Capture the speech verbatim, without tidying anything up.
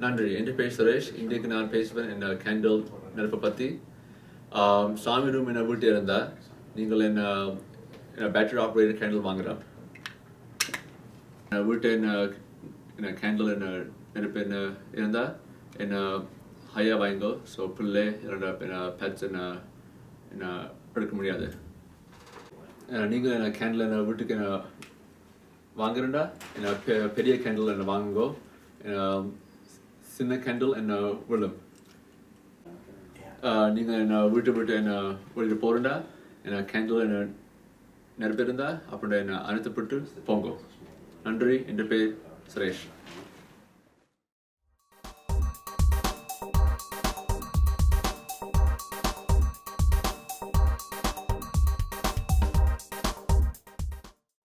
நன்றி. என் பேர் சுரேஷ். இன்றைக்கு நான் பேசுவேன் என்ன கேண்டில் நெருப்பை பற்றி. சாமி ரூம் என்ன வீட்டு இருந்தால் நீங்கள் என்ன என்ன பேட்டரி ஆப்ரேட்டட் கேண்டில் வாங்குகிறோம். வீட்டு என்ன என்ன கேண்டில் என்ன நெருப்பு என்ன இருந்தால் என்ன ஹையாக வாங்கோ. ஸோ பிள்ளை என்னோட என்ன பெட்ஸ் என்ன என்ன எடுக்க முடியாது. நீங்கள் என்ன கேண்டில் என்ன வீட்டுக்கு என்ன வாங்குறேன்டா என்ன பெரிய கேண்டில் என்ன வாங்குங்கோ. சின்ன கேண்டில் என்ன விழும். நீங்கள் என்ன வீட்டு விட்டு என்ன வெளியில் போகிறேன்டா என்ன கேண்டில் என்ன நெருப்பு இருந்தால் அப்படி என்ன அனுத்தப்பட்டு போங்கோ. நன்றி. என் பேர் சுரேஷ்.